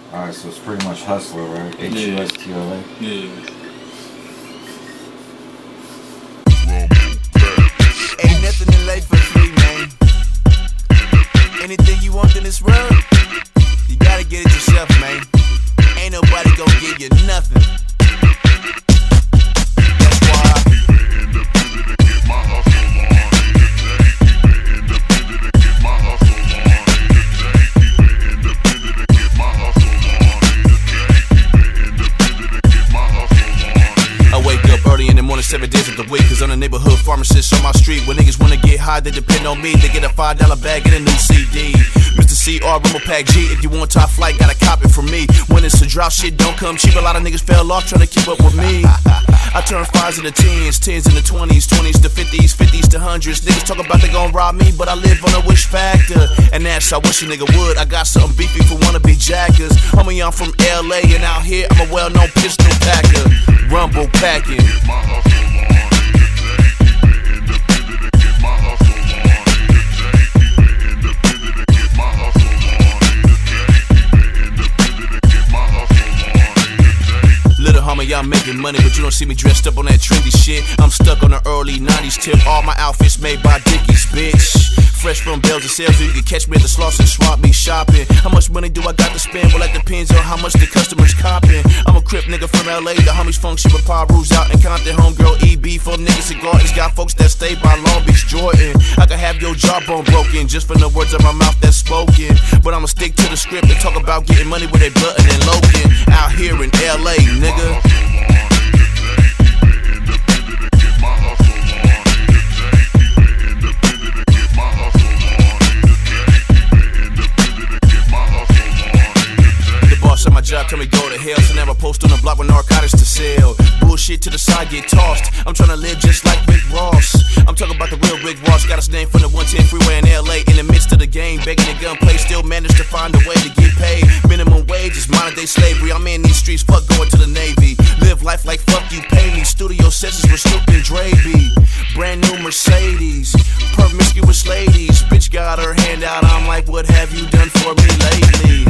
Alright, so it's pretty much Hustler, right? H-U-S-T-L-A. Yeah. Ain't nothing in life for free, man. Anything you want in this world, you gotta get it yourself, man. Ain't nobody gonna give you nothing. That's why I wake up early in the morning, 7 days of the week, cause I'm a neighborhood pharmacist on my street. When niggas wanna get high, they depend on me. They get a $5 bag and a new CD. Mr. C.R. Rumble Pack G, if you want top flight, gotta cop it from me. When it's a drop, shit don't come cheap. A lot of niggas fell off trying to keep up with me. I turn 5s into 10s, 10s into 20s, 20s to 50s, 50s to 100s. Niggas talk about they gon' rob me, but I live on a wish factor. And that's I wish a nigga would. I got something beefy for wannabe jackers. Homie, I'm from LA, and out here I'm a well-known pistol packer. Rumble packing. Little homie, y'all making money, but you don't see me dressed up on that trendy shit. I'm stuck on the early 90s tip. All my outfits made by Dickies, bitch. Fresh from Bells and Sales, so you can catch me at the Slauson swap me shopping. How much money do I got to spend? Well, that depends on how much the customers copping. I'm a Crip nigga from LA, the homies function with Paul Rules out in Compton. Homegirl EB for niggas and gardens. Got folks that stay by Long Beach, Jordan. I could have your jawbone broken just from the words of my mouth that's spoken. But I'ma stick to the script and talk about getting money with a Button and Logan. Out here in LA, nigga. At my job, tell me go to hell. So now I post on the block with narcotics to sell. Bullshit to the side, get tossed. I'm trying to live just like Rick Ross. I'm talking about the real Rick Ross. Got his name from the 110 freeway in LA. In the midst of the game, begging the gunplay. Still managed to find a way to get paid. Minimum wage is modern day slavery. I'm in these streets, fuck going to the Navy. Live life like fuck you pay me. Studio sessions with Snoop and Dre B. Brand new Mercedes. Promiscuous ladies. Bitch got her hand out. I'm like, what have you done for me lately?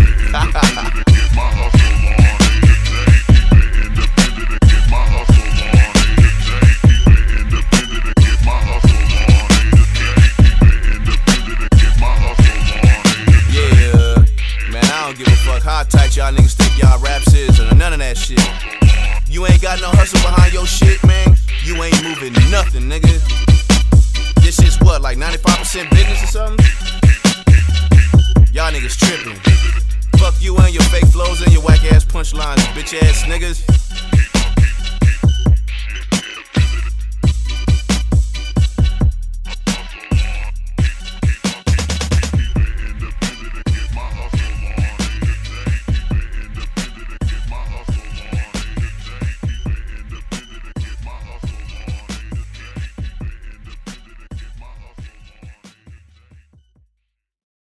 Give a fuck how tight y'all niggas think y'all raps is or none of that shit. You ain't got no hustle behind your shit, man. You ain't moving nothing, nigga. This is what, like 95% business or something? Y'all niggas tripping. Fuck you and your fake flows and your whack ass punchlines, bitch ass niggas.